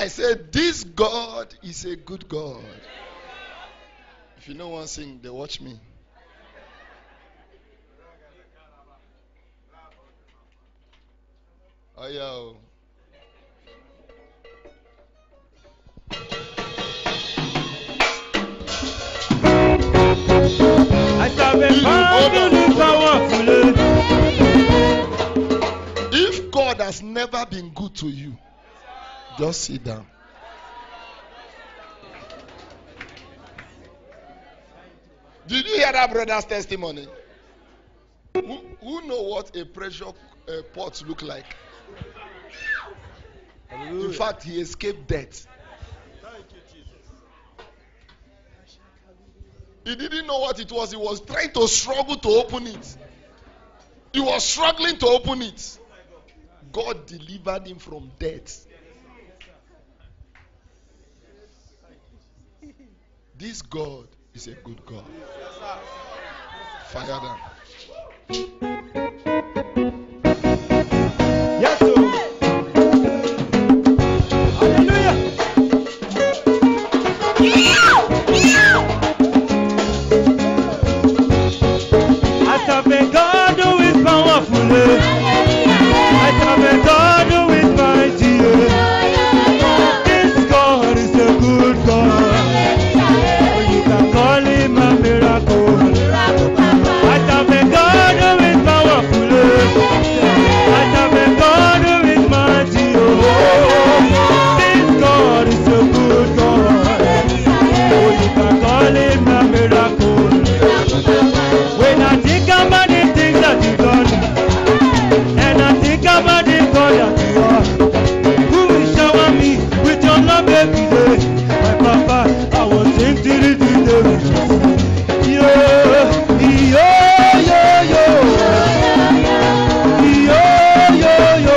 I said, this God is a good God. If you know one thing, they watch me. Oh, yeah. If God has never been good to you, just sit down. Did you hear that brother's testimony? Who know what a pressure pot look like? Hallelujah. In fact, he escaped death. Thank you, Jesus. He didn't know what it was. He was trying to struggle to open it. He was struggling to open it. God delivered him from death. This God is a good God. Fire them. Yes, sir. Hallelujah. I serve a God who is powerful. I serve a God who is mighty. This God is a good God. You can call him a miracle. I serve a God who is powerful. I serve a God who is mighty. This God is a good God. You can call him a miracle. When I think about the things that you've done, and I think about the God that you are, who will shower me with your love every day? My Papa, I will sing till the day we shall see. Yo, yo, yo, yo. Yo, yo, yo.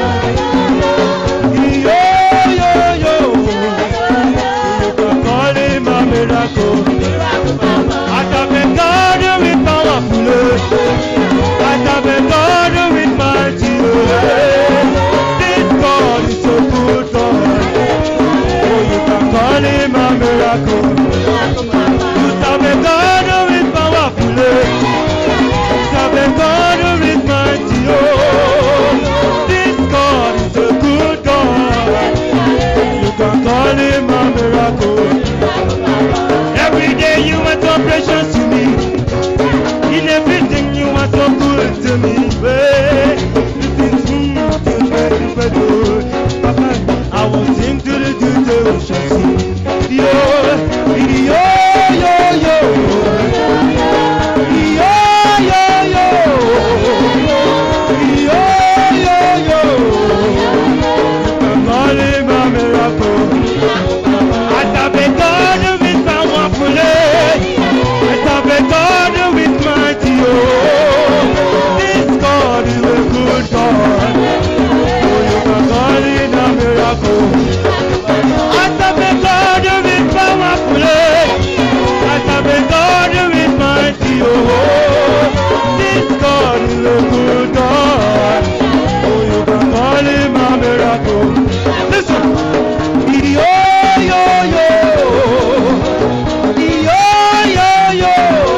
Yo, yo, yo. You can call him a miracle. I serve a God who is powerful. I serve a God who is mighty. This God is a good God. Oh, you can call him a miracle. You serve a God who is powerful. You serve a God who is mighty. Oh, this God is a good God. You can call him a miracle. Every day you are so precious to me. In everything you are so good to me. Papa, I will sing to the day we shall see. Yo, yo, yo, yo. Yo, yo, yo. Yo, yo, yo. You can call him a miracle. I serve a God who is powerful. I serve a God who is mighty. Oh, this God is a good God. Oh, you can call him a miracle. I serve a God who is powerful. I serve a God who is mighty. Oh, this God is a good God. Oh, you can call him a miracle. Listen. Yo, yo, yo. Yo, yo, yo.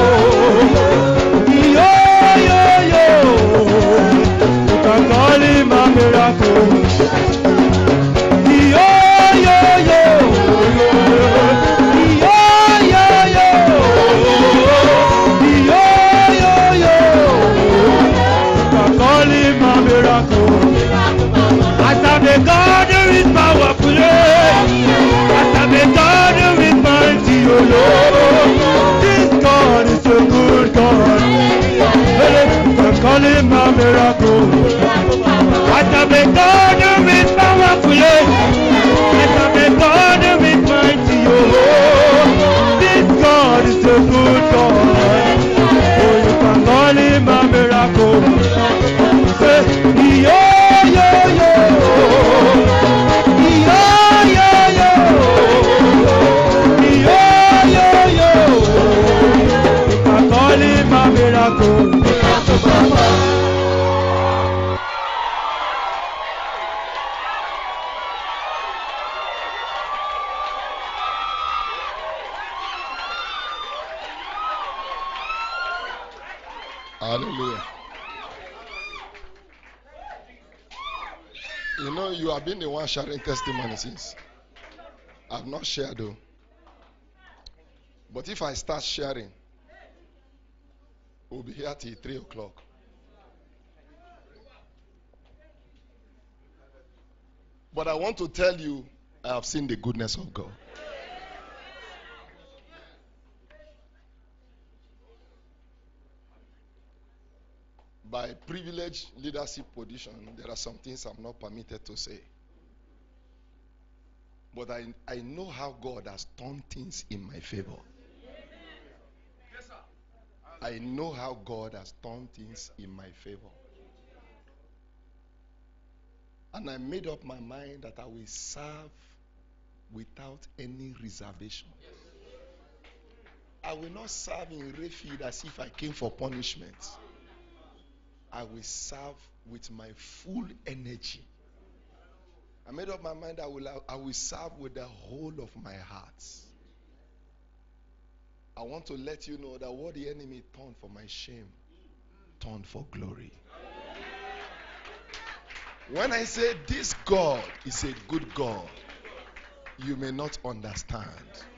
Yo, yo, yo. You can call him a miracle. Yo, yo, yo. Yo, yo, yo. Yo, yo, yo. You can call him a miracle. I serve a God who is powerful. I serve a God who is mighty. Oh Lord, this God is a good God. You can call him a miracle. I serve a God who is powerful. I serve a God who is mighty. Oh, this God is a good God. Oh, you can call him a miracle. Say, yo, yo, yo. Yo, yo, yo. Yo, yo, yo. You can call him a miracle. Hallelujah. You know, you have been the one sharing testimony since. I've not shared though. But if I start sharing, we'll be here till 3 o'clock. But I want to tell you, I have seen the goodness of God. By privileged leadership position, there are some things I'm not permitted to say. But I know how God has turned things in my favor. I know how God has turned things in my favor. And I made up my mind that I will serve without any reservation. I will not serve in refuge as if I came for punishment. I will serve with my full energy. I made up my mind I will serve with the whole of my heart. I want to let you know that what the enemy turned for my shame, turned for glory. When I say this God is a good God, you may not understand.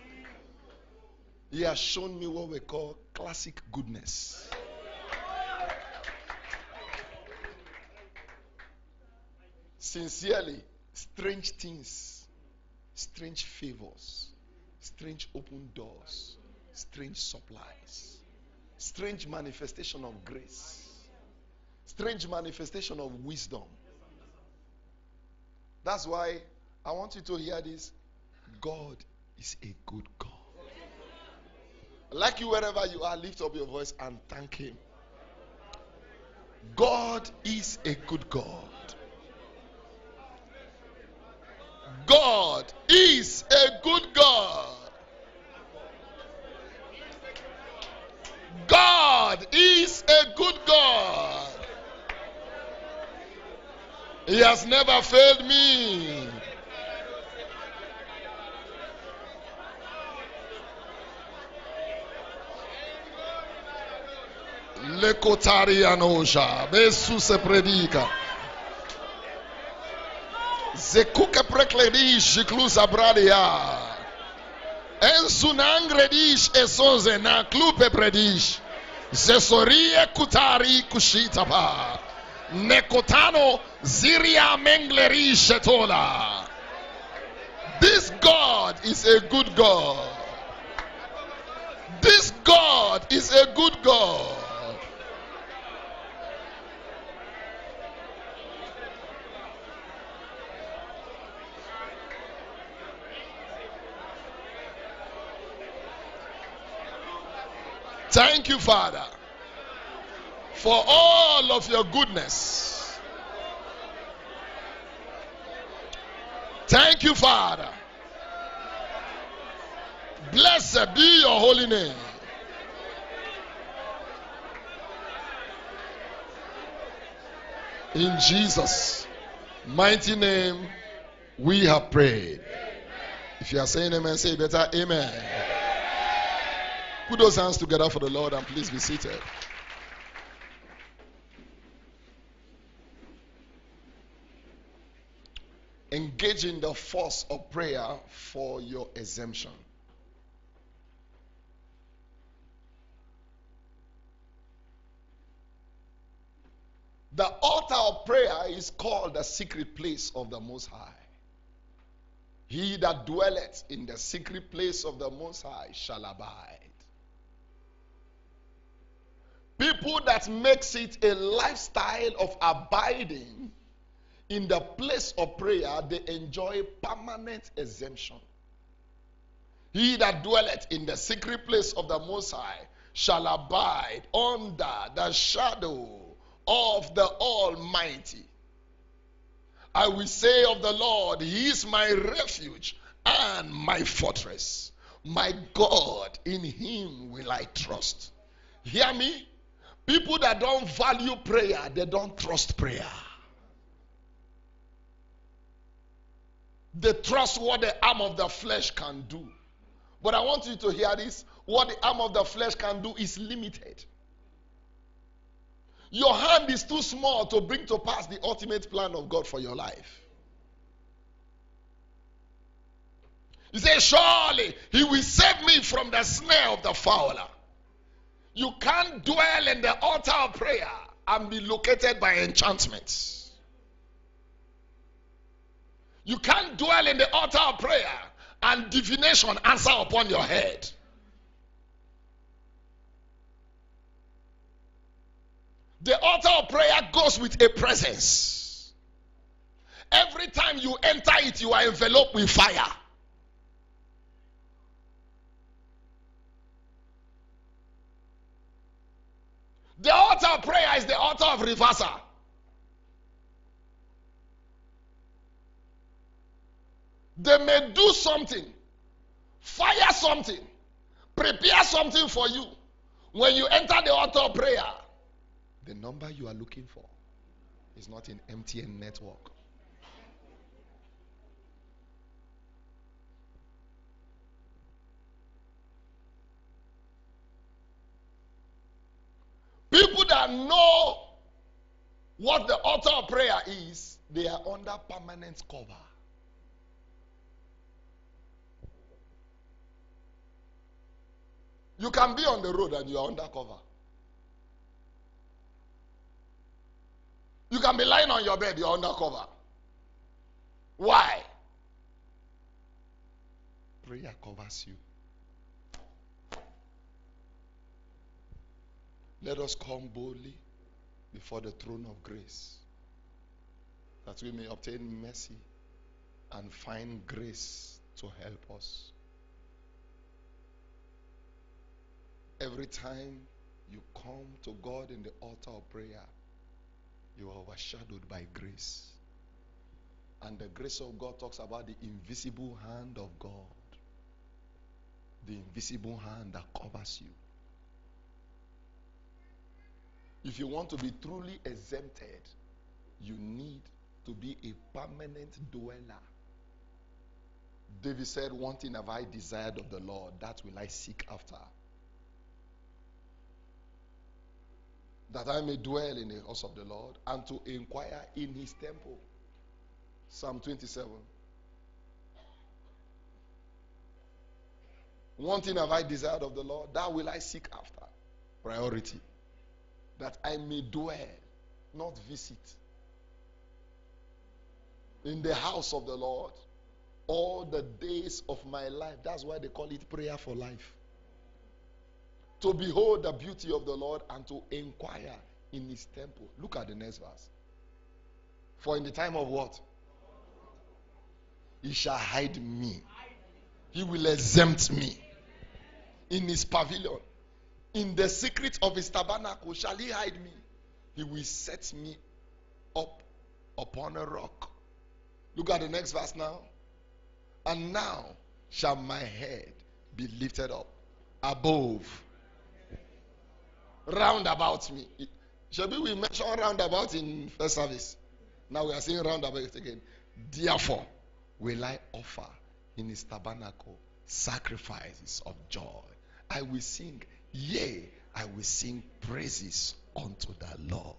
He has shown me what we call classic goodness. Sincerely, strange things, strange favors, strange open doors, strange supplies, strange manifestation of grace, strange manifestation of wisdom. That's why I want you to hear this. God is a good God. Like you, wherever you are, lift up your voice and thank Him. God is a good God. God is a good God. God is a good God. He has never failed me. Le kotarianosha, besu se predica. Zekuke prekledish klus abradia. Ensunangredish esonze na klupe predish. Zesorie kutari kushitapa. Nekotano ziria mengleri shetola. This God is a good God. This God is a good God. Thank you, Father, for all of your goodness. Thank you, Father. Blessed be your holy name. In Jesus' mighty name, we have prayed. If you are saying amen, say better amen. Put those hands together for the Lord and please be seated. Engage in the force of prayer for your exemption. The altar of prayer is called the secret place of the Most High. He that dwelleth in the secret place of the Most High shall abide. People that makes it a lifestyle of abiding in the place of prayer, they enjoy permanent exemption. He that dwelleth in the secret place of the Most High shall abide under the shadow of the Almighty. I will say of the Lord, He is my refuge and my fortress. My God, in Him will I trust. Hear me? People that don't value prayer, they don't trust prayer. They trust what the arm of the flesh can do. But I want you to hear this. What the arm of the flesh can do is limited. Your hand is too small to bring to pass the ultimate plan of God for your life. He says, surely he will save me from the snare of the fowler. You can't dwell in the altar of prayer and be located by enchantments. You can't dwell in the altar of prayer and divination answer upon your head. The altar of prayer goes with a presence. Every time you enter it, you are enveloped with fire. The altar of prayer is the altar of reversal. They may do something, fire something, prepare something for you. When you enter the altar of prayer, the number you are looking for is not in MTN network. People that know what the altar of prayer is, they are under permanent cover. You can be on the road and you are under cover. You can be lying on your bed, you're under cover. Why? Prayer covers you. Let us come boldly before the throne of grace, that we may obtain mercy and find grace to help us. Every time you come to God in the altar of prayer, you are overshadowed by grace. And the grace of God talks about the invisible hand of God. The invisible hand that covers you. If you want to be truly exempted, you need to be a permanent dweller. David said, one thing have I desired of the Lord, that will I seek after. That I may dwell in the house of the Lord and to inquire in his temple. Psalm 27. One thing have I desired of the Lord, that will I seek after. Priority. That I may dwell, not visit, in the house of the Lord all the days of my life. That's why they call it prayer for life. To behold the beauty of the Lord and to inquire in his temple. Look at the next verse. For in the time of what? He shall hide me. He will exempt me. In his pavilion. In the secret of his tabernacle shall he hide me. He will set me up upon a rock. Look at the next verse now. And now shall my head be lifted up above, round about me. Shall we mention round about in first service? Now we are saying round about again. Therefore will I offer in his tabernacle sacrifices of joy. I will sing, yea, I will sing praises unto the Lord.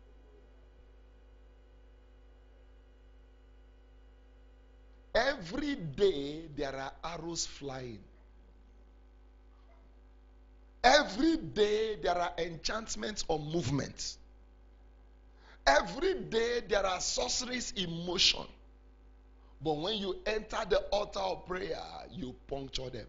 Every day there are arrows flying. Every day there are enchantments or movements. Every day there are sorceries in motion. But when you enter the altar of prayer, you puncture them.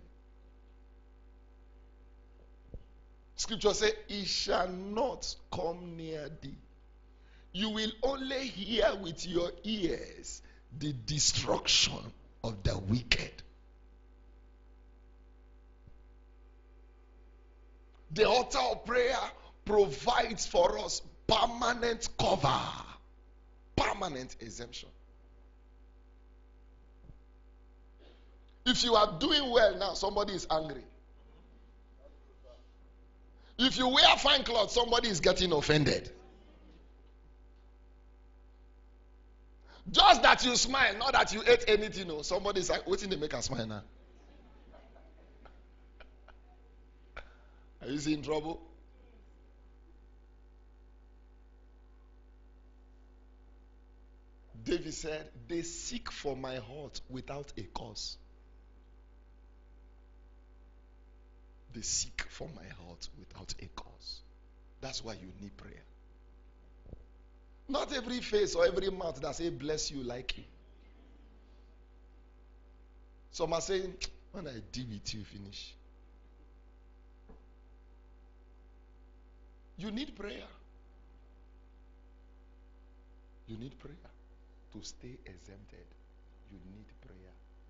Scripture says, it shall not come near thee. You will only hear with your ears the destruction of the wicked. The altar of prayer provides for us permanent cover, permanent exemption. If you are doing well now, somebody is angry. If you wear fine clothes, somebody is getting offended. Just that you smile, not that you ate anything. No, somebody is like, waiting to make a smile now. Are you in trouble? David said, they seek for my heart without a cause. They seek for my heart without a cause. That's why you need prayer. Not every face or every mouth that say bless you like you. Some are saying, when I deal with you, finish. You need prayer. You need prayer to stay exempted. You need prayer.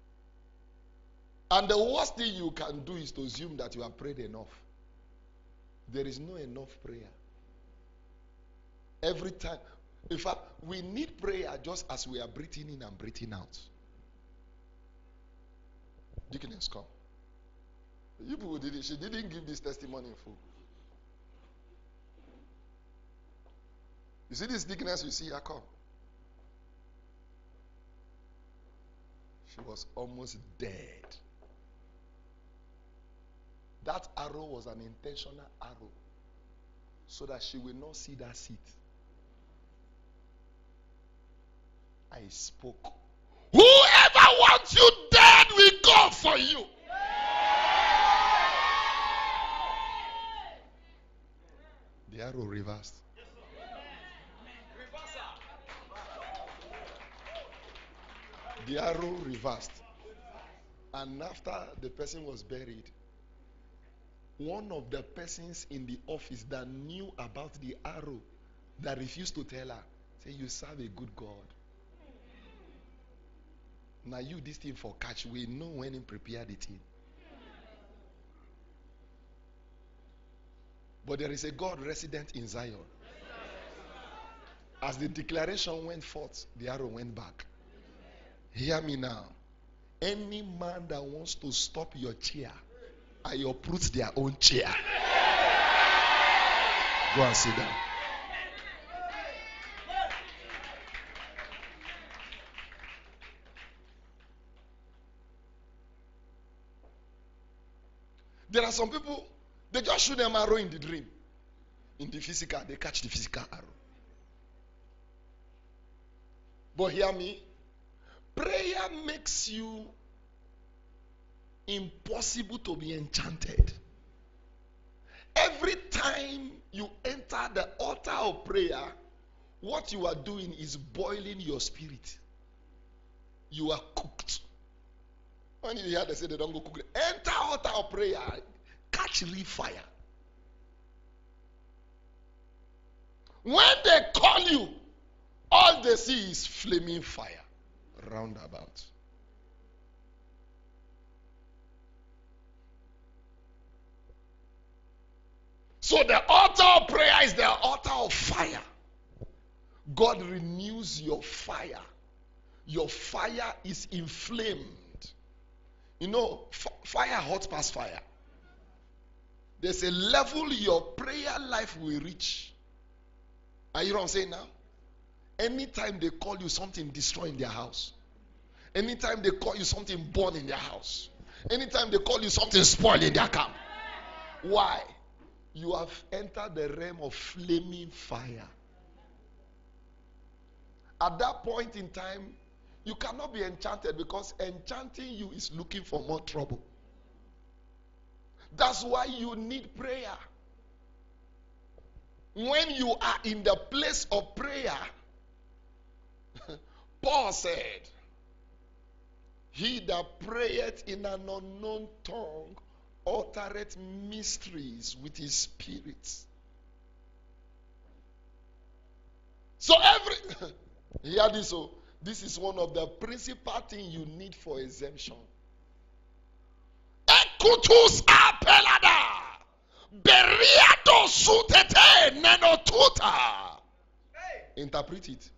And the worst thing you can do is to assume that you have prayed enough. There is no enough prayer. Every time. In fact, we need prayer just as we are breathing in and breathing out. Deaconess, come. You people did it. She didn't give this testimony in full. You see this deaconess you see her come? She was almost dead. That arrow was an intentional arrow so that she will not see that seat. I spoke. Whoever wants you dead will go for you. The arrow reversed. The arrow reversed. And after the person was buried, one of the persons in the office that knew about the arrow that refused to tell her, said, you serve a good God. Now you this thing for catch, we know when he prepared the thing. But there is a God resident in Zion. As the declaration went forth, the arrow went back. Hear me now. Any man that wants to stop your chair, I uproot their own chair. Go and sit down. There are some people, they just shoot them arrow in the dream. In the physical, they catch the physical arrow. But hear me. Prayer makes you impossible to be enchanted. Every time you enter the altar of prayer, what you are doing is boiling your spirit. You are cooked. When you hear they say they don't go cook, enter altar of prayer, catch real fire. When they call you, all they see is flaming fire roundabout. So the altar of prayer is the altar of fire. God renews your fire. Your fire is inflamed. You know, fire hot past fire. There's a level your prayer life will reach. Are you know what I'm saying now? Anytime they call you, something destroy in their house. Anytime they call you, something burn in their house. Anytime they call you, something spoil in their camp. Why? You have entered the realm of flaming fire. At that point in time, you cannot be enchanted because enchanting you is looking for more trouble. That's why you need prayer. When you are in the place of prayer, Paul said, he that prayeth in an unknown tongue uttereth mysteries with his spirit. So hear this. So this is one of the principal things you need for exemption. Ekutus apelada beriato sutete nenotuta. Interpret it.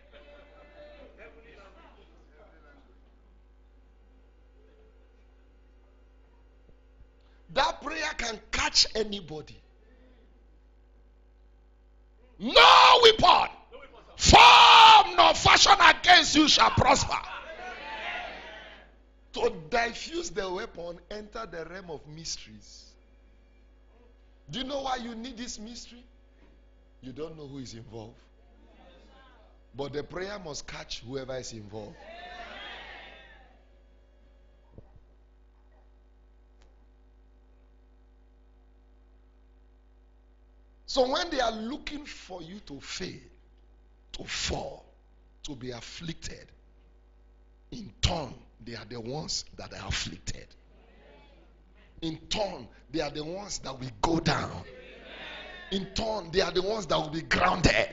That prayer can catch anybody. No weapon formed nor fashioned against you shall prosper. To diffuse the weapon, enter the realm of mysteries. Do you know why you need this mystery? You don't know who is involved. But the prayer must catch whoever is involved. So when they are looking for you to fail, to fall, to be afflicted, in turn, they are the ones that are afflicted. In turn, they are the ones that will go down. In turn, they are the ones that will be grounded.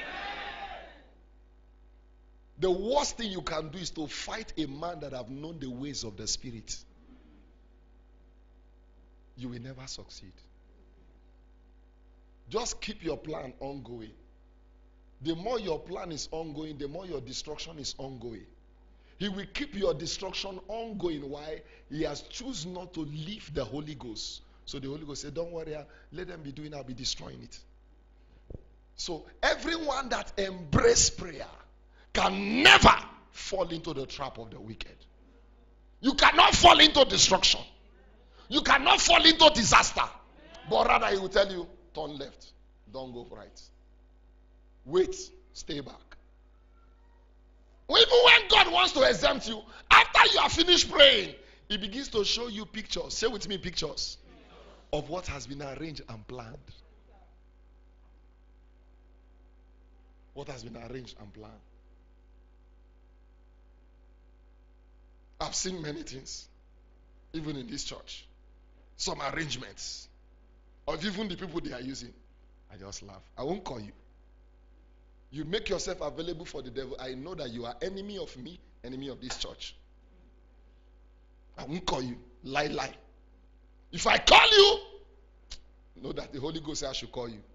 The worst thing you can do is to fight a man that have known the ways of the Spirit. You will never succeed. Just keep your plan ongoing. The more your plan is ongoing, the more your destruction is ongoing. He will keep your destruction ongoing. Why? He has chosen not to leave the Holy Ghost. So the Holy Ghost said, don't worry, let them be doing, I'll be destroying it. So everyone that embraces prayer can never fall into the trap of the wicked. You cannot fall into destruction. You cannot fall into disaster. But rather he will tell you, turn left, don't go right. Wait, stay back. Even when God wants to exempt you, after you have finished praying, he begins to show you pictures. Say with me, pictures of what has been arranged and planned. What has been arranged and planned. I've seen many things, even in this church. Some arrangements of even the people they are using. I just laugh. I won't call you. You make yourself available for the devil. I know that you are enemy of me, enemy of this church. I won't call you. Lie. If I call you, know that the Holy Ghost says I should call you.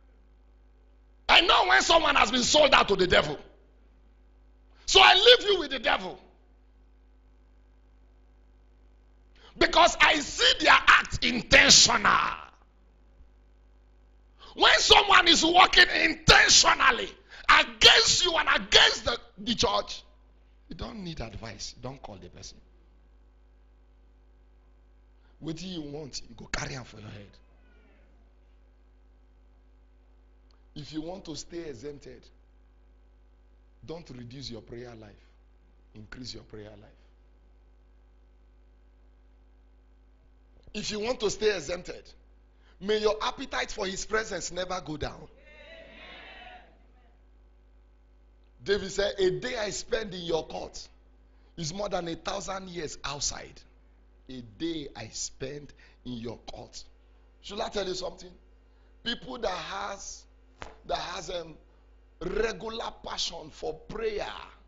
I know when someone has been sold out to the devil. So I leave you with the devil. Because I see their act intentional. When someone is working intentionally against you and against the church, you don't need advice. You don't call the person. What do you want? You go carry on for your head. If you want to stay exempted, don't reduce your prayer life. Increase your prayer life. If you want to stay exempted, may your appetite for his presence never go down. David said, a day I spend in your court is more than 1,000 years outside. A day I spend in your court. Should I tell you something? People that has regular passion for prayer,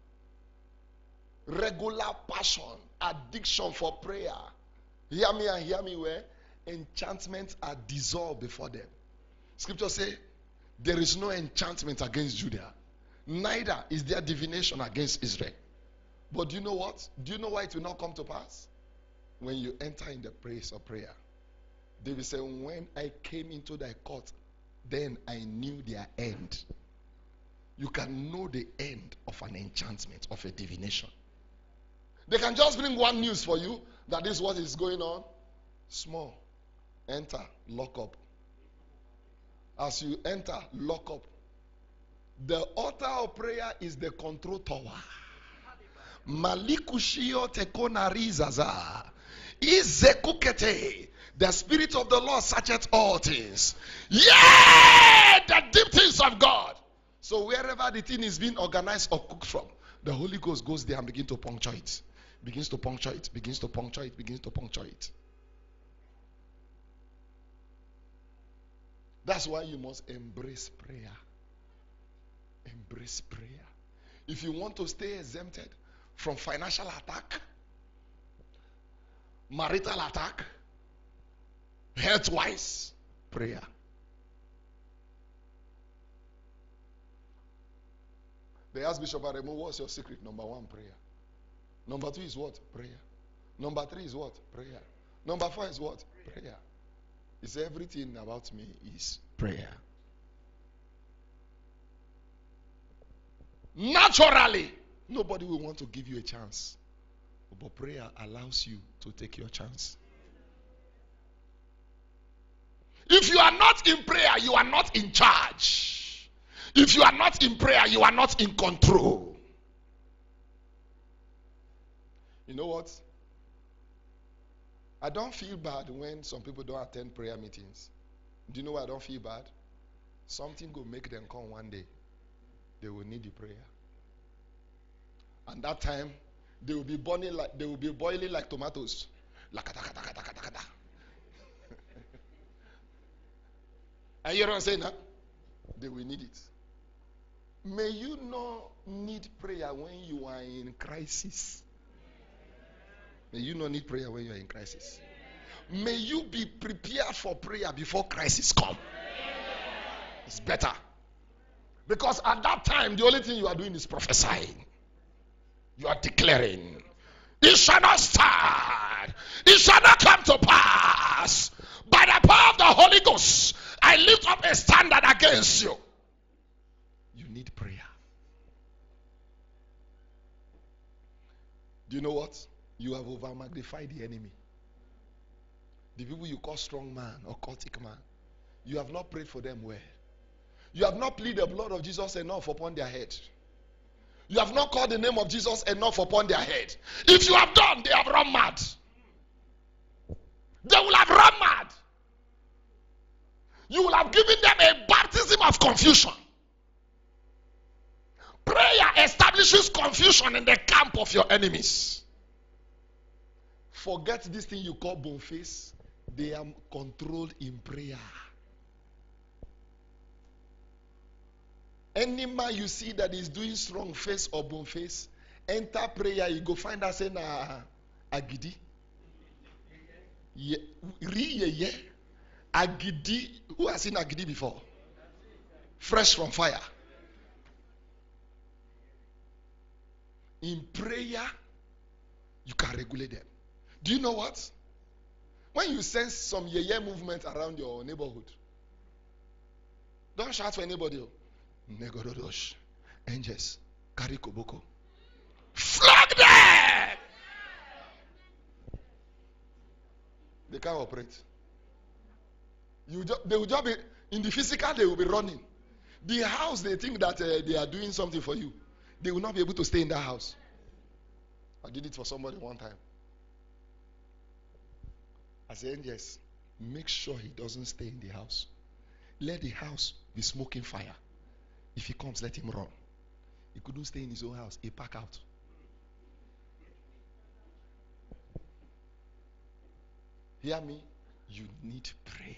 regular passion, addiction for prayer. Hear me and hear me where enchantments are dissolved before them. Scripture say there is no enchantment against Judah. Neither is there divination against Israel. But do you know what? Do you know why it will not come to pass? When you enter in the place of prayer. David said, when I came into thy court, then I knew their end. You can know the end of an enchantment, of a divination. They can just bring one news for you, that is what is going on. Small. Enter, lock up. As you enter, lock up. The altar of prayer is the control tower. Malikushio tekonarizaza. Izekukete. The Spirit of the Lord searcheth all things. Yeah! The deep things of God. So wherever the thing is being organized or cooked from, the Holy Ghost goes there and begins to puncture it. Begins to puncture it. Begins to puncture it. Begins to puncture it. That's why you must embrace prayer. Embrace prayer. If you want to stay exempted from financial attack, marital attack, health-wise, prayer. They asked Bishop Aremu, what's your secret? Number 1, prayer. Number 2 is what? Prayer. Number 3 is what? Prayer. Number 4 is what? Prayer. He said, everything about me is prayer. Naturally, nobody will want to give you a chance. But prayer allows you to take your chance. If you are not in prayer, you are not in charge. If you are not in prayer, you are not in control. You know what? I don't feel bad when some people don't attend prayer meetings. Do you know why I don't feel bad? Something will make them come one day. They will need the prayer. And that time, they will be boiling like tomatoes. And you know what I'm saying? Huh? They will need it. May you not need prayer when you are in crisis. May you not need prayer when you are in crisis. May you be prepared for prayer before crisis come. It's better. Because at that time, the only thing you are doing is prophesying. You are declaring. It shall not stand. It shall not come to pass. By the power of the Holy Ghost, I lift up a standard against you. You need prayer. Do you know what? You have over-magnified the enemy. The people you call strong man or cultic man, you have not prayed for them well. You have not pleaded the blood of Jesus enough upon their head. You have not called the name of Jesus enough upon their head. If you have done, they have run mad. They will have run mad. You will have given them a baptism of confusion. Prayer establishes confusion in the camp of your enemies. Forget this thing you call boniface. They are controlled in prayer. Any man you see that is doing strong face or boniface, enter prayer, you go find us in agidi. Agidi. Who has seen agidi before? Fresh from fire. In prayer, you can regulate them. Do you know what? When you sense some yeye movement around your neighborhood, don't shout for anybody. Negorodosh, angels, carry koboko. Flog them! They can't operate. They will just be, in the physical, they will be running. The house, they think that they are doing something for you. They will not be able to stay in that house. I did it for somebody one time. I said, yes, make sure he doesn't stay in the house. Let the house be smoking fire. If he comes, let him run. He couldn't stay in his own house. He packed out. Hear me? You need prayer.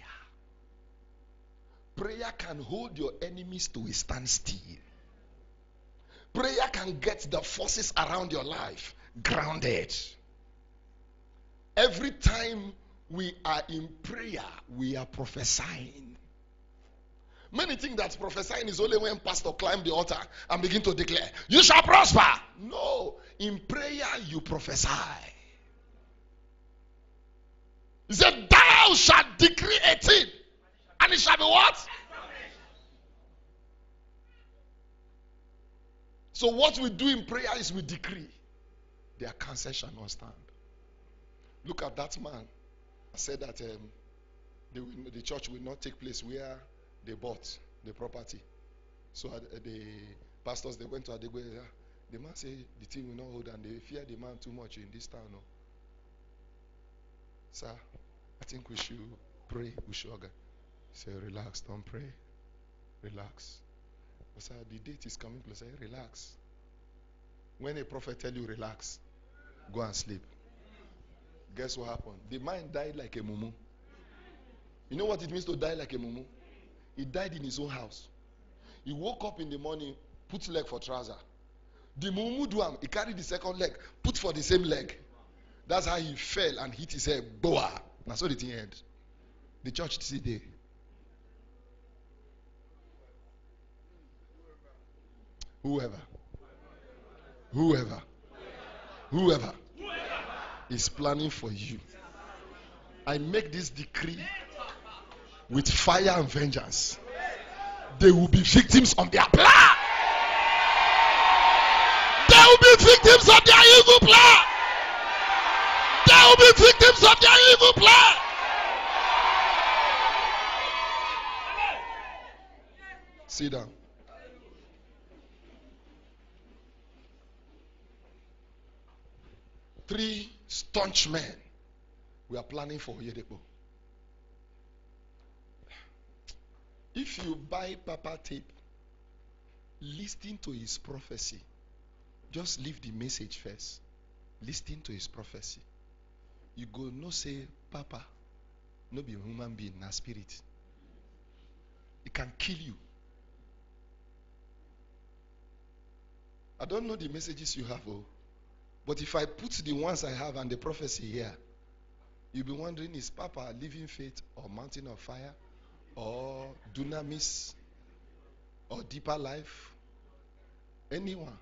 Prayer can hold your enemies to a standstill. Prayer can get the forces around your life grounded. Every time we are in prayer, we are prophesying. Many think that prophesying is only when pastor climb the altar and begin to declare, you shall prosper. No, in prayer you prophesy. He said, thou shalt decree a thing, and it shall be what? So what we do in prayer is we decree. Their cancer shall not stand. Look at that man. I said that the church will not take place where they bought the property. So the pastors, they went to Adegbe. The man said the thing will not hold, and they fear the man too much in this town. No? Sir, I think we should pray. We should organize. Say, relax, don't pray. Relax. But sir, the date is coming close. Say, relax. When a prophet tell you relax, go and sleep. Guess what happened? The man died like a mumu. You know what it means to die like a mumu? He died in his own house. He woke up in the morning, put leg for trouser. The mumu do him. He carried the second leg, put for the same leg. That's how he fell and hit his head. Boa. That's what the thing ended. The church see there. Whoever is planning for you, I make this decree with fire and vengeance. They will be victims of their plan. They will be victims of their evil plan. They will be victims of their evil plan. Sit down. 3 staunch men. We are planning for Oyedepo. If you buy Papa tape, listen to his prophecy. Just leave the message first. Listen to his prophecy. You go no say, Papa, no be a human being, na spirit. It can kill you. I don't know the messages you have, but if I put the ones I have and the prophecy here, you'll be wondering, is Papa living faith or mountain of fire or dunamis or deeper life? Anyone?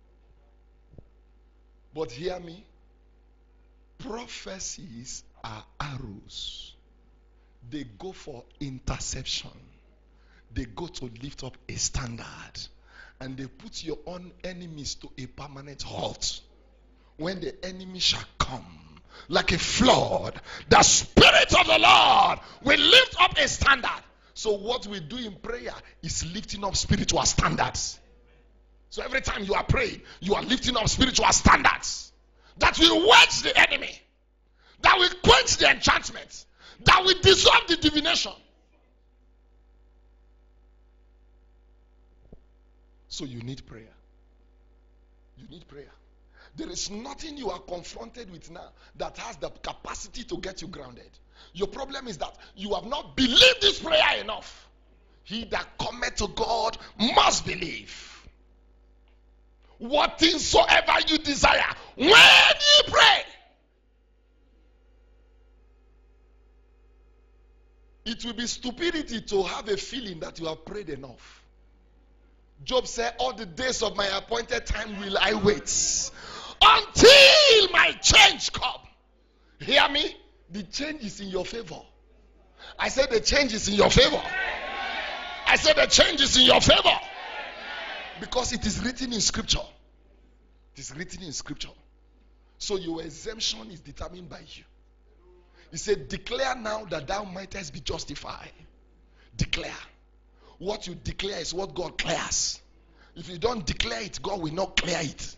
But hear me, prophecies are arrows. They go for interception. They go to lift up a standard. And they put your own enemies to a permanent halt. When the enemy shall come like a flood, the Spirit of the Lord will lift up a standard. So what we do in prayer is lifting up spiritual standards. So every time you are praying, you are lifting up spiritual standards that will wedge the enemy, that will quench the enchantment, that will dissolve the divination. So you need prayer. You need prayer. There is nothing you are confronted with now that has the capacity to get you grounded. Your problem is that you have not believed this prayer enough. He that cometh to God must believe. What things soever you desire, when you pray, it will be stupidity to have a feeling that you have prayed enough. Job said, all the days of my appointed time will I wait until my change come. Hear me? The change is in your favor. I said the change is in your favor. I said the change is in your favor. Because it is written in scripture. It is written in scripture. So your exemption is determined by you. He said, declare now that thou mightest be justified. Declare. What you declare is what God clears. If you don't declare it, God will not clear it.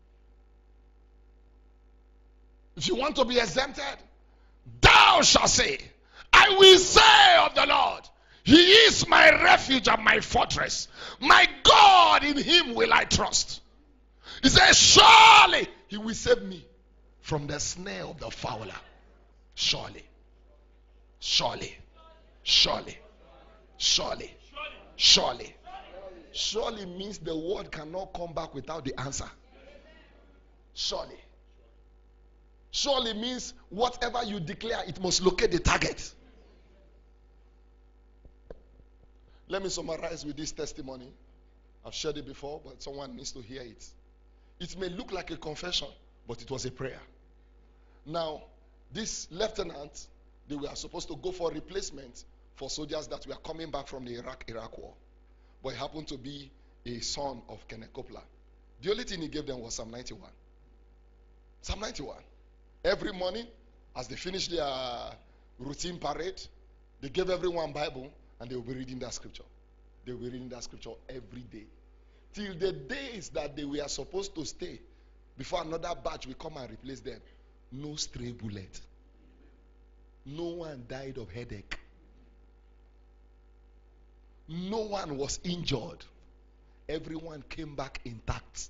If you want to be exempted, thou shalt say, I will say of the Lord, He is my refuge and my fortress. My God, in Him will I trust. He says, surely He will save me from the snare of the fowler. Surely. Surely. Surely. Surely. Surely. Surely means the word cannot come back without the answer. Surely. Surely means whatever you declare, it must locate the target. Let me summarize with this testimony. I've shared it before, but someone needs to hear it. It may look like a confession, but it was a prayer. Now, this lieutenant, they were supposed to go for replacement for soldiers that were coming back from the Iraq war. But he happened to be a son of Kenneth Copeland. The only thing he gave them was Psalm 91. Psalm 91. Every morning, as they finished their routine parade, they gave everyone Bible and they will be reading that scripture. They will be reading that scripture every day. Till the days that they were supposed to stay, before another batch will come and replace them. No stray bullet. No one died of headache. No one was injured. Everyone came back intact.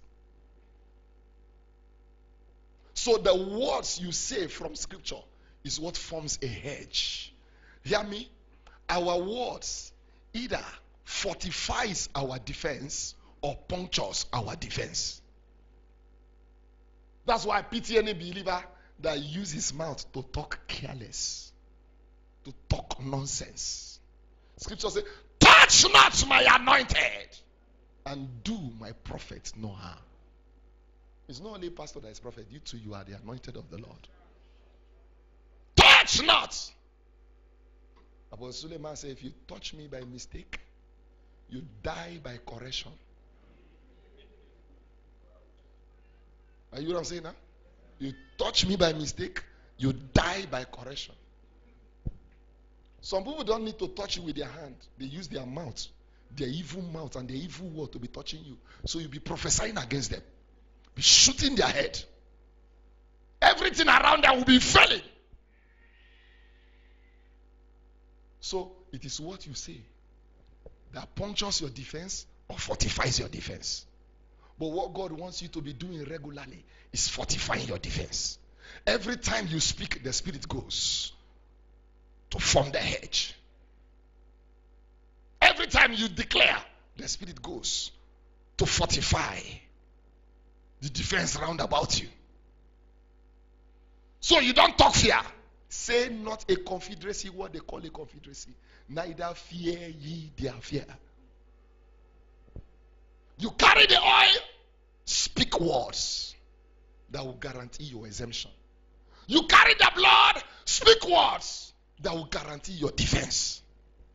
So the words you say from scripture is what forms a hedge. Hear me? Our words either fortifies our defense or punctures our defense. That's why I pity any believer that uses his mouth to talk careless, to talk nonsense. Scripture says, touch not my anointed and do my prophet no harm. It's not only pastor that is prophet. You too, you are the anointed of the Lord. Touch not. Apostle Suleiman said, if you touch me by mistake, you die by correction. Are you what I'm saying now? You touch me by mistake, you die by correction. Some people don't need to touch you with their hand. They use their mouth, their evil mouth and their evil word to be touching you. So you'll be prophesying against them. Be shooting their head. Everything around them will be failing. So it is what you say that punctures your defense or fortifies your defense. But what God wants you to be doing regularly is fortifying your defense. Every time you speak, the Spirit goes to form the hedge. Every time you declare, the Spirit goes to fortify the defense round about you. So you don't talk fear. Say not a confederacy, what they call a confederacy. Neither fear ye their fear. You carry the oil, speak words that will guarantee your exemption. You carry the blood, speak words that will guarantee your defense.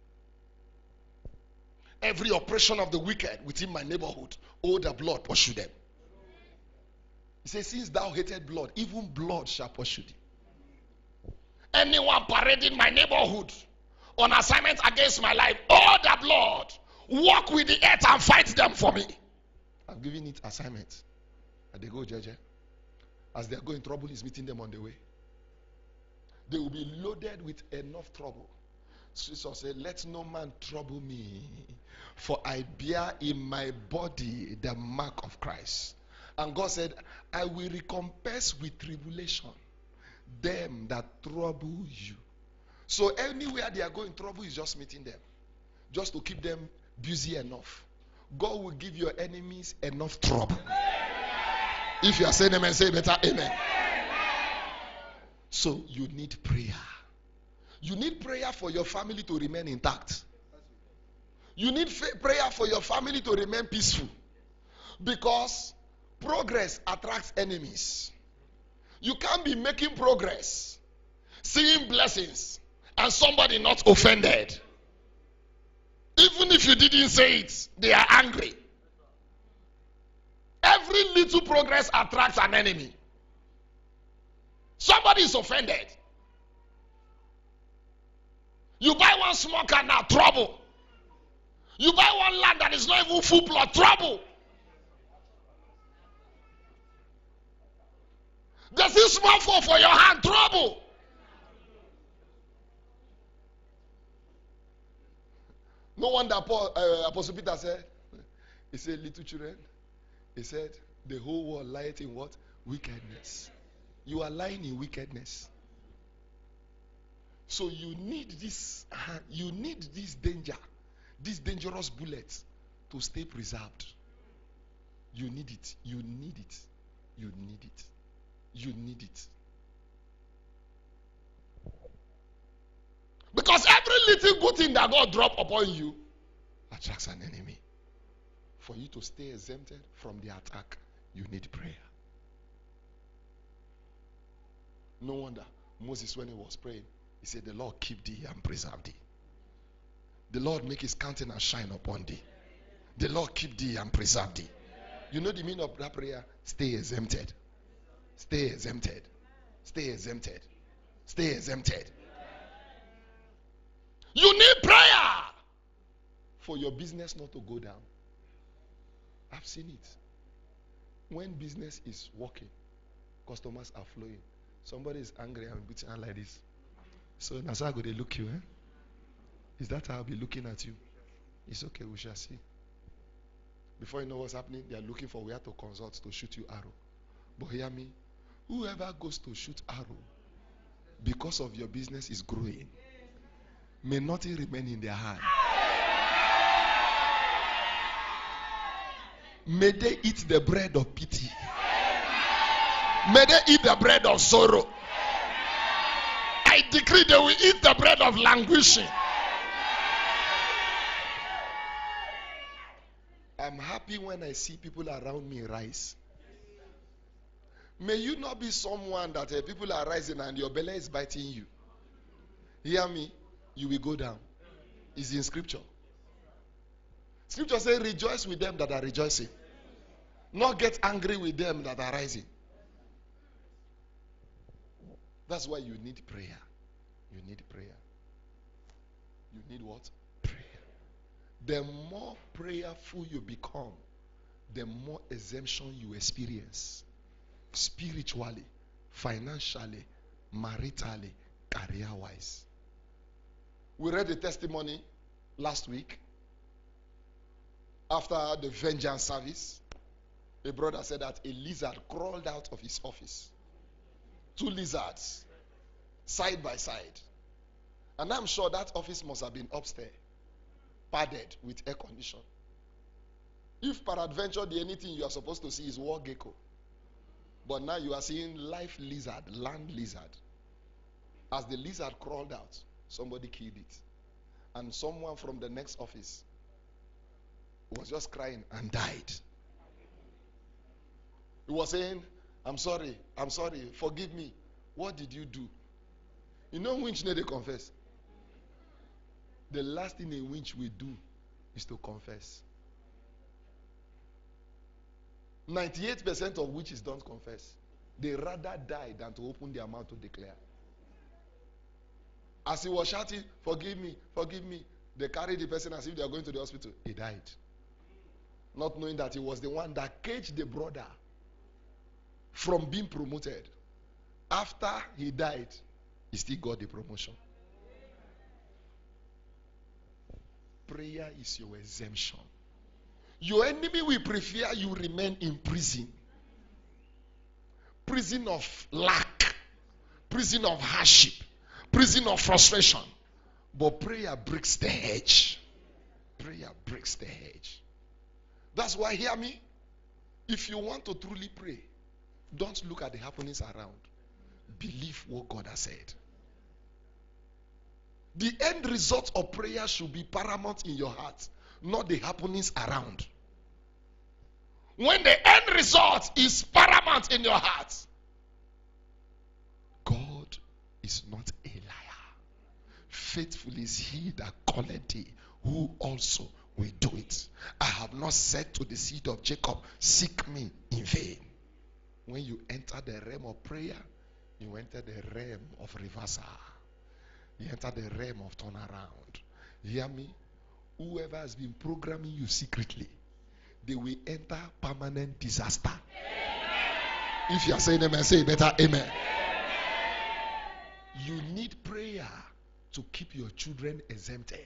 Every oppression of the wicked within my neighborhood, oh, the blood pursue them. He says, since thou hated blood, even blood shall pursue thee. Anyone parading my neighborhood on assignment against my life, oh, the blood, walk with the earth and fight them for me. I'm giving it assignment. And they go, Jeje. As they are going, trouble is meeting them on the way. They will be loaded with enough trouble. Jesus said, let no man trouble me, for I bear in my body the mark of Christ. And God said, I will recompense with tribulation them that trouble you. So anywhere they are going, trouble is just meeting them. Just to keep them busy enough. God will give your enemies enough trouble. If you are saying amen, say better amen. So you need prayer. You need prayer for your family to remain intact. You need prayer for your family to remain peaceful. Because progress attracts enemies. You can't be making progress, seeing blessings, and somebody not offended. Even if you didn't say it, they are angry. Every little progress attracts an enemy. Somebody is offended. You buy one small car now, trouble. You buy one land that is not even full plot, trouble. There's this small fall for your hand, trouble. No wonder Apostle Peter said, he said, little children, he said, the whole world lieth in what? Wickedness. You are lying in wickedness. So you need this danger, this dangerous bullet to stay preserved. You need it. You need it. You need it. You need it. Because every little good thing that God drop upon you attracts an enemy. For you to stay exempted from the attack, you need prayer. No wonder Moses, when he was praying, he said, the Lord keep thee and preserve thee. The Lord make his countenance shine upon thee. The Lord keep thee and preserve thee. You know the meaning of that prayer? Stay exempted. Stay exempted. Stay exempted. Stay exempted. You need prayer for your business not to go down. I've seen it. When business is working, customers are flowing. Somebody is angry and beating like this. So that's how they look you, eh? Is that how I'll be looking at you? It's okay, we shall see. Before you know what's happening, they are looking for where to consult to shoot you arrow. But hear me, whoever goes to shoot arrow because of your business is growing, may nothing remain in their hand. May they eat the bread of pity. May they eat the bread of sorrow. I decree they will eat the bread of languishing. I'm happy when I see people around me rise. May you not be someone that people are rising and your belly is biting you. Hear me? You will go down. It's in scripture. Scripture says, rejoice with them that are rejoicing. Not get angry with them that are rising. That's why you need prayer. You need prayer. You need what? Prayer. The more prayerful you become, the more exemption you experience spiritually financially, maritally, career-wise. We read the testimony last week after the vengeance service. A brother said that a lizard crawled out of his office. 2 lizards, side by side. And I'm sure that office must have been upstairs, padded with air condition. If peradventure the anything you are supposed to see is war gecko, but now you are seeing live lizard, land lizard. As the lizard crawled out, somebody killed it. And someone from the next office was just crying and died. He was saying, I'm sorry, forgive me. What did you do? You know winch they confess. The last thing a winch will do is to confess. 98% of witches don't confess. They rather die than to open their mouth to declare. As he was shouting, forgive me, they carried the person as if they are going to the hospital. He died. Not knowing that he was the one that caged the brother from being promoted. After he died, he still got the promotion. Prayer is your exemption. Your enemy will prefer you remain in prison. Prison of lack. Prison of hardship. Prison of frustration. But prayer breaks the hedge. Prayer breaks the hedge. That's why, hear me, if you want to truly pray, don't look at the happenings around. Believe what God has said. The end result of prayer should be paramount in your heart, not the happenings around. When the end result is paramount in your heart, God is not a liar. Faithful is he that calleth thee, who also will do it. I have not said to the seed of Jacob, seek me in vain. When you enter the realm of prayer, you enter the realm of reversal. You enter the realm of turnaround. Hear me? Whoever has been programming you secretly, they will enter permanent disaster. If you are saying amen, say better amen. You need prayer to keep your children exempted.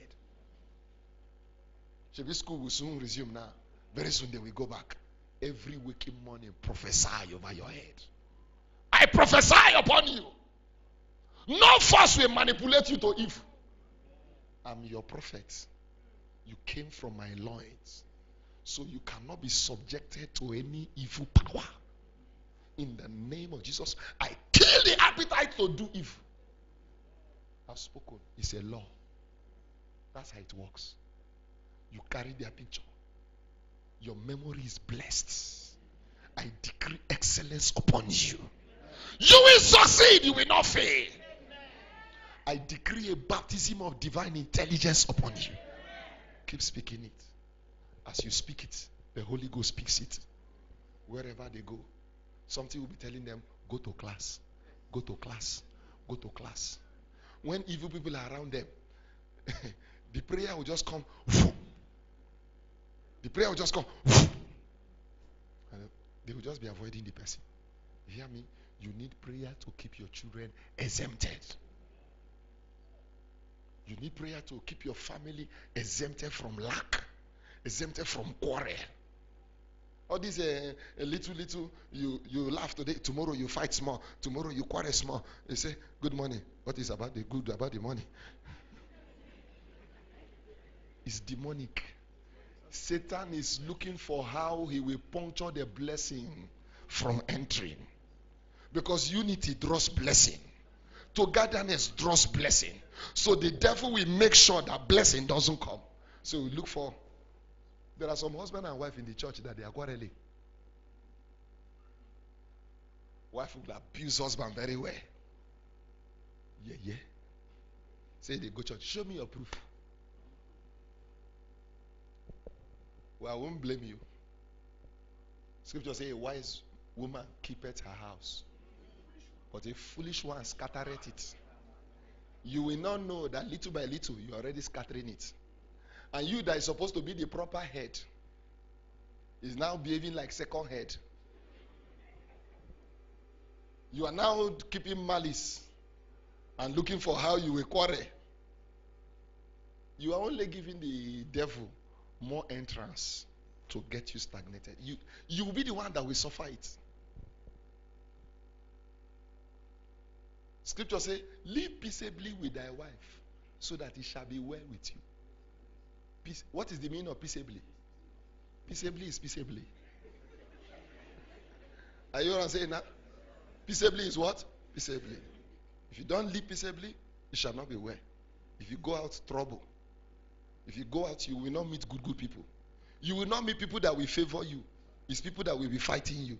Shebi school will soon resume now. Very soon they will go back. Every waking morning, prophesy over your head. I prophesy upon you. No force will manipulate you to evil. I'm your prophet. You came from my loins. So you cannot be subjected to any evil power. In the name of Jesus, I kill the appetite to do evil. I've spoken. It's a law. That's how it works. You carry their picture. Your memory is blessed. I decree excellence upon you. You will succeed. You will not fail. I decree a baptism of divine intelligence upon you. Keep speaking it. As you speak it, the Holy Ghost speaks it. Wherever they go, something will be telling them, go to class. Go to class. Go to class. When evil people are around them, the prayer will just come. The prayer will just come. And they will just be avoiding the person. You hear me? You need prayer to keep your children exempted. You need prayer to keep your family exempted from lack, exempted from quarrel. All these little, you laugh today, tomorrow you fight small, tomorrow you quarrel small. You say, good morning. What is about the good about the money? It's demonic. Satan is looking for how he will puncture the blessing from entering. Because unity draws blessing. Togetherness draws blessing. So the devil will make sure that blessing doesn't come. So we look for. There are some husband and wife in the church that they are quarreling. Wife will abuse husband very well. Yeah. Say they go church. Show me your proof. Well, I won't blame you. Scripture says a wise woman keepeth her house, but a foolish one scattereth it. You will not know that little by little you are already scattering it. And you that is supposed to be the proper head is now behaving like second head. You are now keeping malice and looking for how you will quarrel. You are only giving the devil more entrance to get you stagnated. You will be the one that will suffer it. Scripture says, live peaceably with thy wife, so that it shall be well with you. Peace. What is the meaning of peaceably? Peaceably is peaceably. Are you what I'm saying now? Peaceably is what? Peaceably. If you don't live peaceably, it shall not be well. If you go out, trouble. If you go out, you will not meet good people. You will not meet people that will favor you. It's people that will be fighting you.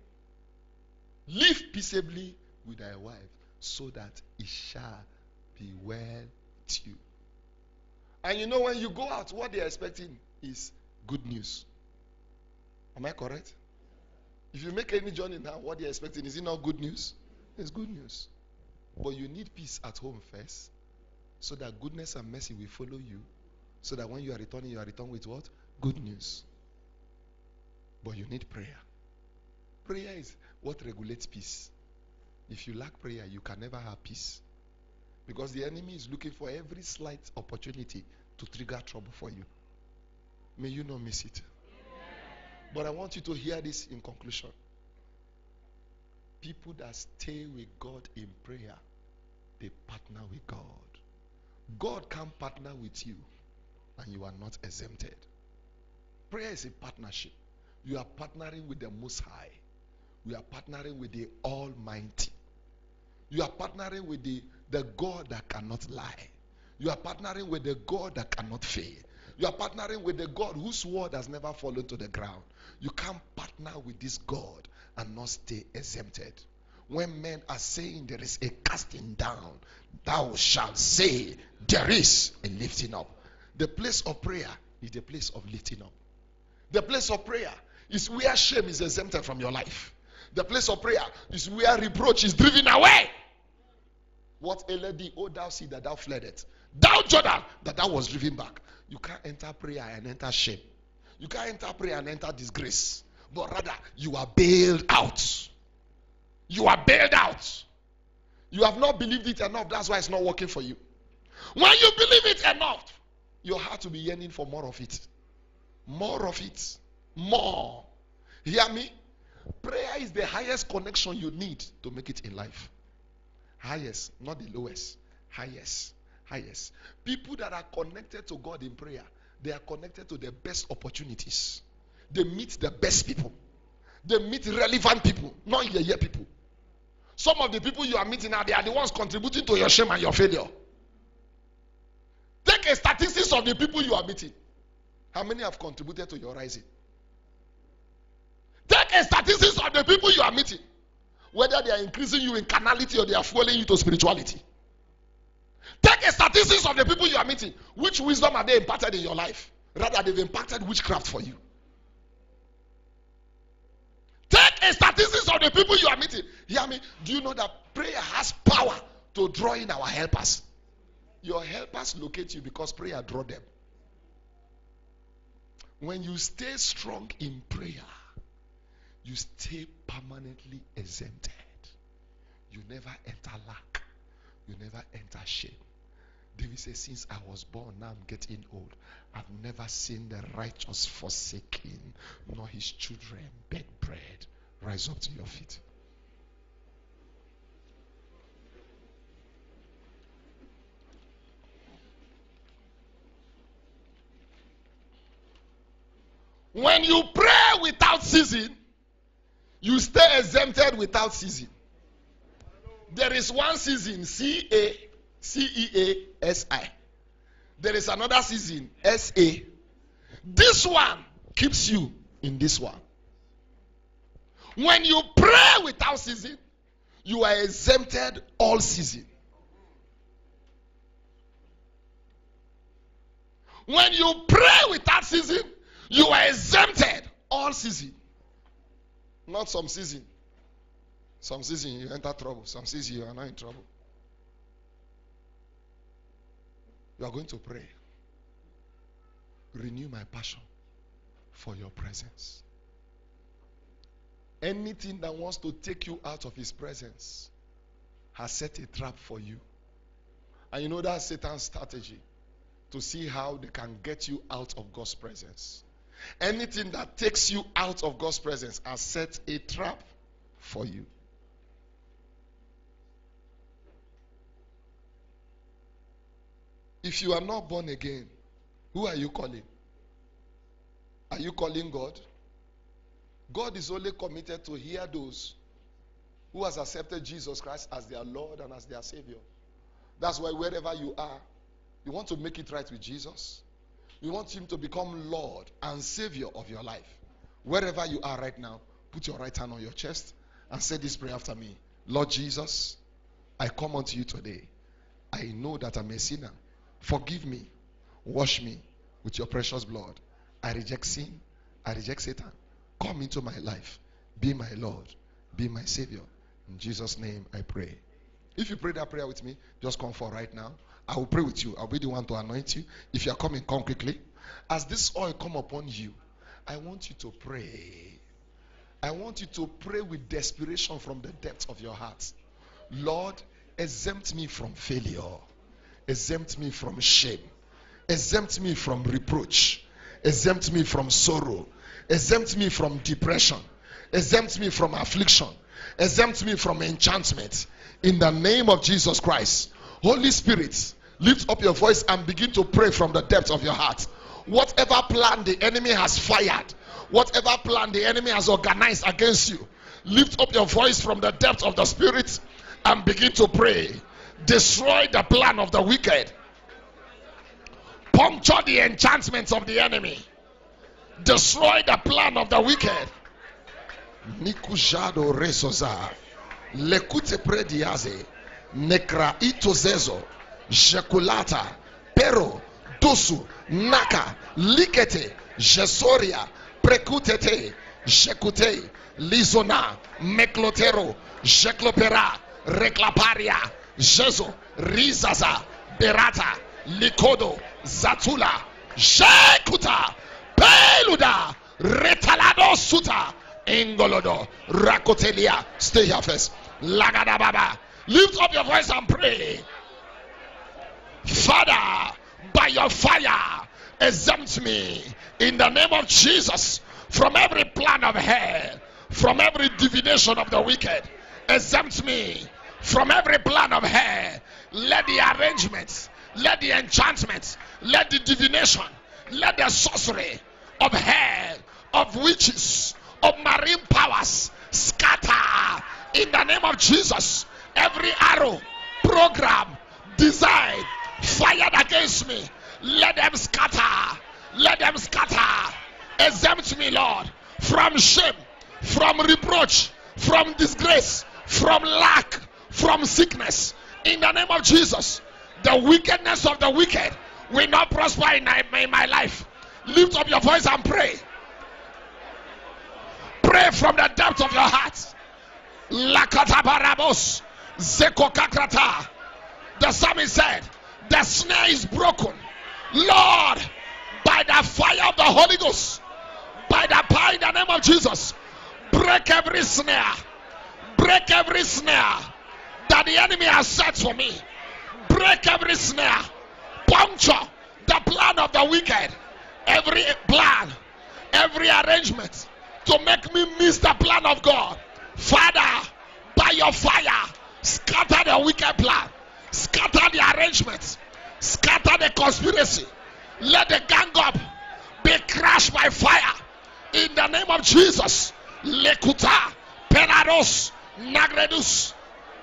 Live peaceably with thy wife, so that it shall be well with you. And you know, when you go out, what they are expecting is good news. Am I correct? If you make any journey now, what they are expecting, is it not good news? It's good news. But you need peace at home first, so that goodness and mercy will follow you, so that when you are returning with what? Good news. But you need prayer. Prayer is what regulates peace. If you lack prayer, you can never have peace. Because the enemy is looking for every slight opportunity to trigger trouble for you. May you not miss it. But I want you to hear this in conclusion. People that stay with God in prayer, they partner with God. God can partner with you, and you are not exempted. Prayer is a partnership. You are partnering with the Most High. You are partnering with the Almighty. You are partnering with the God that cannot lie. You are partnering with the God that cannot fail. You are partnering with the God whose word has never fallen to the ground. You can't partner with this God and not stay exempted. When men are saying there is a casting down, thou shalt say there is a lifting up. The place of prayer is the place of lifting up. The place of prayer is where shame is exempted from your life. The place of prayer is where reproach is driven away. What ailed thee, O thou sea that thou fleddest? Thou Jordan that thou was driven back. You can't enter prayer and enter shame. You can't enter prayer and enter disgrace. But rather, you are bailed out. You are bailed out. You have not believed it enough. That's why it's not working for you. When you believe it enough, your heart will be yearning for more of it. More of it. More. Hear me? Prayer is the highest connection you need to make it in life. Highest, not the lowest. Highest. Highest. People that are connected to God in prayer, they are connected to the best opportunities. They meet the best people. They meet relevant people, not yeye people. Some of the people you are meeting now, they are the ones contributing to your shame and your failure. Take a statistics of the people you are meeting. How many have contributed to your rising? Take a statistics of the people you are meeting. Whether they are increasing you in carnality or they are fueling you to spirituality. Take a statistics of the people you are meeting. Which wisdom are they imparted in your life? Rather, they've imparted witchcraft for you. Take a statistics of the people you are meeting. Hear me? Do you know that prayer has power to draw in our helpers? Your helpers locate you because prayer draw them. When you stay strong in prayer, you stay permanently exempted. You never enter lack. You never enter shame. David says, since I was born, now I'm getting old. I've never seen the righteous forsaken, nor his children beg bread. Rise up to your feet. When you pray without ceasing, you stay exempted without ceasing. There is one season, C-A-C-E-A-S-I. There is another season, S-A. This one keeps you in this one. When you pray without ceasing, you are exempted all season. When you pray without ceasing, you are exempted all season. Not some season. Some season you enter trouble. Some season you are not in trouble. You are going to pray. Renew my passion for your presence. Anything that wants to take you out of his presence has set a trap for you. And you know that's Satan's strategy, to see how they can get you out of God's presence. Anything that takes you out of God's presence has set a trap for you. If you are not born again, who are you calling? Are you calling God? God is only committed to hear those who has accepted Jesus Christ as their Lord and as their Savior. That's why wherever you are, you want to make it right with Jesus. You want him to become Lord and Savior of your life. Wherever you are right now, put your right hand on your chest and say this prayer after me. Lord Jesus, I come unto you today. I know that I'm a sinner. Forgive me. Wash me with your precious blood. I reject sin. I reject Satan. Come into my life. Be my Lord. Be my Savior. In Jesus' name I pray. If you pray that prayer with me, just come forward right now. I will pray with you. I'll be the one to anoint you. If you are coming, come quickly. As this oil come upon you, I want you to pray. I want you to pray with desperation from the depths of your heart. Lord, exempt me from failure. Exempt me from shame. Exempt me from reproach. Exempt me from sorrow. Exempt me from depression. Exempt me from affliction. Exempt me from enchantment. In the name of Jesus Christ. Holy Spirit, lift up your voice and begin to pray from the depths of your heart. Whatever plan the enemy has fired, whatever plan the enemy has organized against you, lift up your voice from the depths of the spirit and begin to pray. Destroy the plan of the wicked. Puncture the enchantments of the enemy. Destroy the plan of the wicked. Nikujado resoza. Lekute prediaze. Nekra itozezo. Jekulata. Pero. Dosu. Naka. Likete. Jesoria. Prekutete. Jekute. Lizona. Meklotero. Jeklopera. Reklaparia. Jezo. Rizaza. Berata. Likodo. Zatula. Jekuta. Peluda. Retalado suta. Engolodo. Rakotelia. Stay here first. Lagada baba. Lift up your voice and pray. Father, by your fire, exempt me in the name of Jesus from every plan of hell, from every divination of the wicked. Exempt me from every plan of hell. Let the arrangements, let the enchantments, let the divination, let the sorcery of hell, of witches, of marine powers scatter in the name of Jesus. Every arrow, program, design fired against me, let them scatter. Let them scatter. Exempt me, Lord, from shame, from reproach, from disgrace, from lack, from sickness. In the name of Jesus, the wickedness of the wicked will not prosper in my life. Lift up your voice and pray. Pray from the depth of your heart. Lakata barabos, zekokakrata. The psalmist said, the snare is broken. Lord, by the fire of the Holy Ghost, by the power in the name of Jesus, break every snare. Break every snare that the enemy has set for me. Break every snare. Puncture the plan of the wicked. Every plan, every arrangement to make me miss the plan of God. Father, by your fire, scatter the wicked plan. Scatter the arrangements. Scatter the conspiracy. Let the gang up be crushed by fire. In the name of Jesus. Lekuta, Pelaros, Nagredus,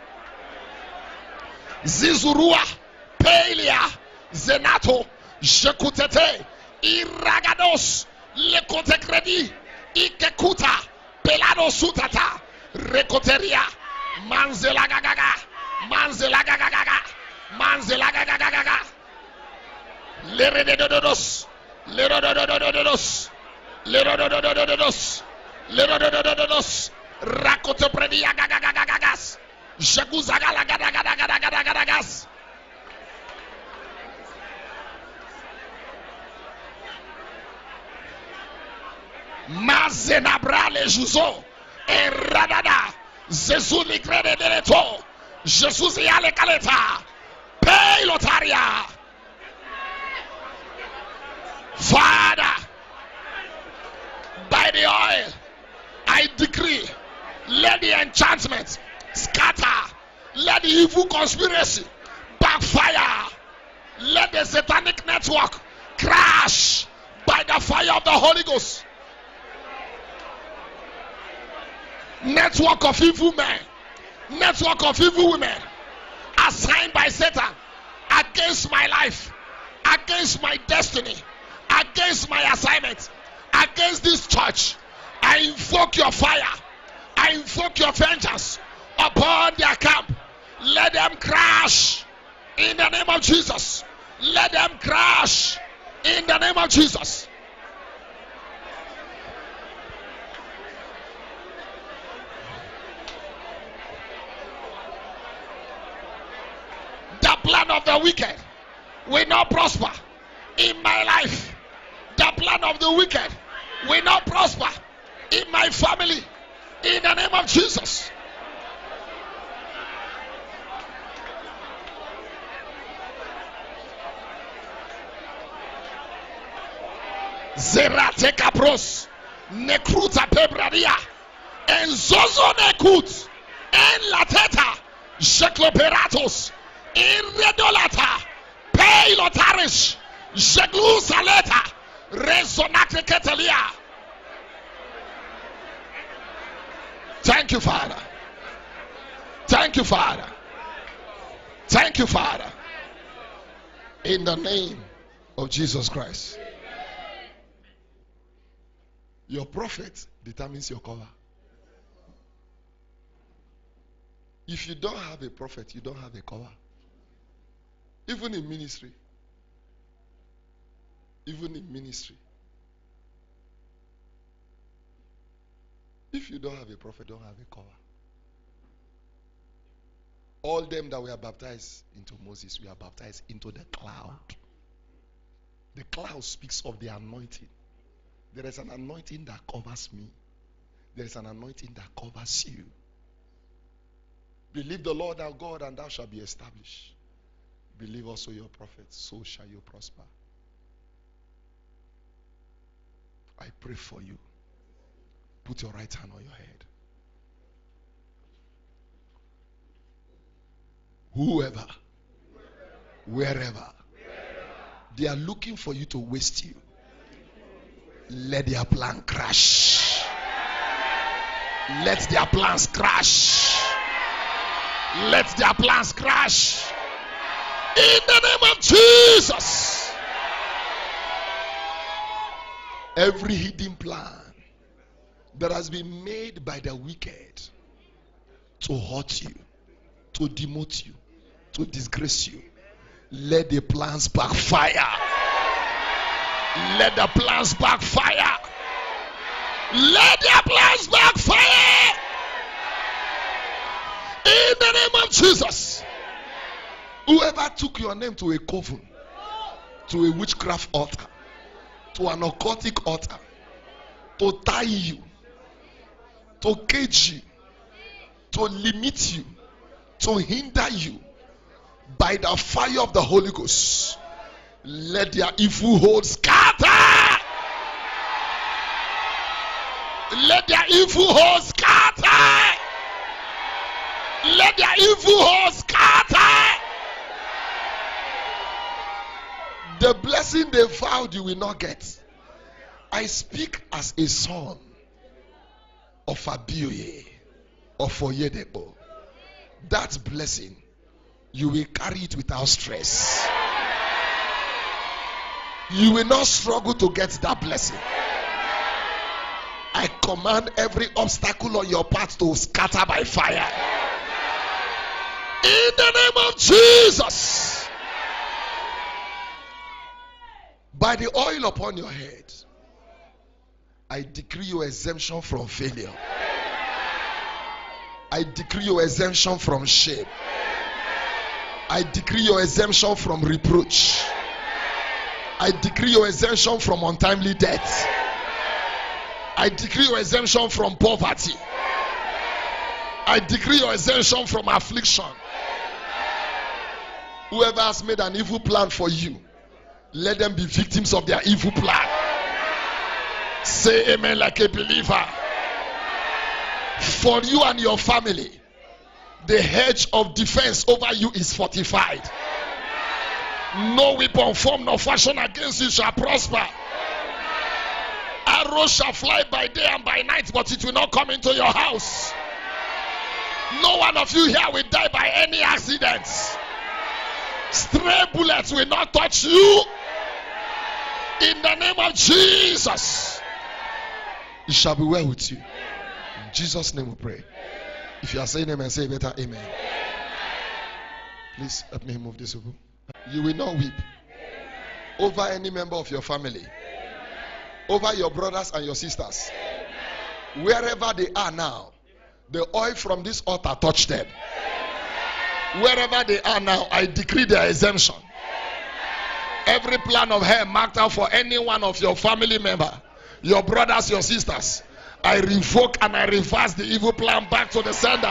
Zizurua, Pelia, Zenato, Jekutete, Iragados, Lekotekredi, Ikekuta, Pelado Sutata, Rekoteria, Manzelagaga, Manzelagaga, Manzelagaga, Leredodos, Lerododos, Lerododos, Lerododos, Rakotopredia Gagagas, Jaguzagalagadagadagas. Mazenabrale Juzo, Eradada. Zezuli krede deleto. Jesus yale kaleta. Pay lotaria. Father, by the oil, I decree, let the enchantment scatter. Let the evil conspiracy backfire. Let the satanic network crash by the fire of the Holy Ghost. Network of evil men, network of evil women assigned by Satan against my life, against my destiny, against my assignment, against this church. I invoke your fire. I invoke your vengeance upon their camp. Let them crash in the name of Jesus. Let them crash in the name of Jesus. The plan of the wicked will not prosper in my life. The plan of the wicked will not prosper in my family. In the name of Jesus. Zerate kapros nekruta pebradia enzozo nekut en lateta jekloperatos in redolata peilotarish jeglu saleta resonate ketelia. Thank you, Father. Thank you, Father. Thank you, Father. In the name of Jesus Christ. Your prophet determines your cover. If you don't have a prophet, you don't have a cover. Even in ministry. Even in ministry. If you don't have a prophet, don't have a cover. All them that were baptized into Moses, we are baptized into the cloud. The cloud speaks of the anointing. There is an anointing that covers me. There is an anointing that covers you. Believe the Lord our God, and thou shalt be established. Believe also your prophet, so shall you prosper. I pray for you. Put your right hand on your head. Whoever, wherever, they are looking for you to waste you, let their plan crash. Let their plans crash. Let their plans crash. In the name of Jesus. Every hidden plan that has been made by the wicked to hurt you, to demote you, to disgrace you, let the plans backfire. Let the plans backfire. Let their plans backfire. In the name of Jesus. Whoever took your name to a coven, to a witchcraft altar, to an occultic altar, to tie you, to cage you, to limit you, to hinder you, by the fire of the Holy Ghost, let their evil hold scatter. Let their evil hold scatter. Let their evil hold scatter. The blessing they vowed you will not get. I speak as a son of Abioye, of Oyedebo. That blessing, you will carry it without stress. You will not struggle to get that blessing. I command every obstacle on your path to scatter by fire. In the name of Jesus. By the oil upon your head, I decree your exemption from failure. I decree your exemption from shame. I decree your exemption from reproach. I decree your exemption from untimely death. I decree your exemption from poverty. I decree your exemption from affliction. Whoever has made an evil plan for you, let them be victims of their evil plan. Say amen like a believer. For you and your family, the hedge of defense over you is fortified. No weapon formed nor fashioned against you shall prosper. Arrows shall fly by day and by night, but it will not come into your house. No one of you here will die by any accidents. Stray bullets will not touch you. In the name of Jesus, it shall be well with you. In Jesus' name we pray. If you are saying amen, say better amen. Please help me move this over. You will not weep over any member of your family, over your brothers and your sisters. Wherever they are now, the oil from this altar touch them. Wherever they are now, I decree their exemption. Every plan of hell marked out for any one of your family member, your brothers, your sisters, I revoke and I reverse the evil plan back to the sender.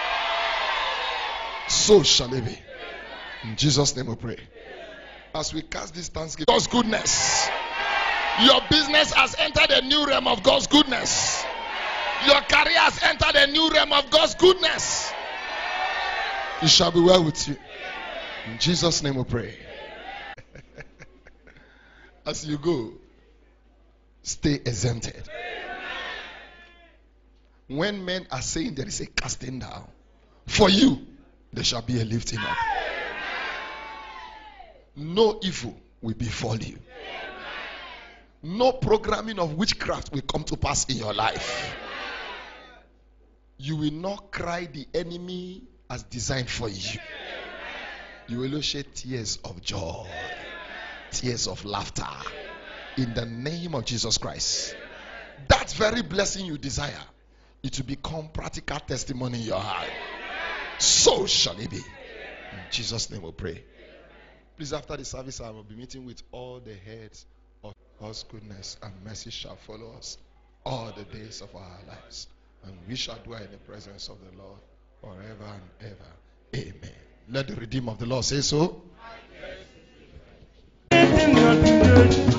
So shall it be. In Jesus' name we pray. As we cast this thanksgiving, God's goodness. Your business has entered a new realm of God's goodness. Your career has entered a new realm of God's goodness. It shall be well with you. In Jesus' name we pray. As you go, stay exempted. When men are saying there is a casting down, for you, there shall be a lifting up. No evil will befall you. No programming of witchcraft will come to pass in your life. You will not cry the enemy as designed for you. You will shed tears of joy, tears of laughter, in the name of Jesus Christ. That very blessing you desire, it will become practical testimony in your heart. So shall it be. In Jesus' name we pray. Please, after the service, I will be meeting with all the heads of God's goodness and mercy shall follow us all the days of our lives. And we shall dwell in the presence of the Lord forever and ever. Amen. Let the Redeemer of the Lord say so.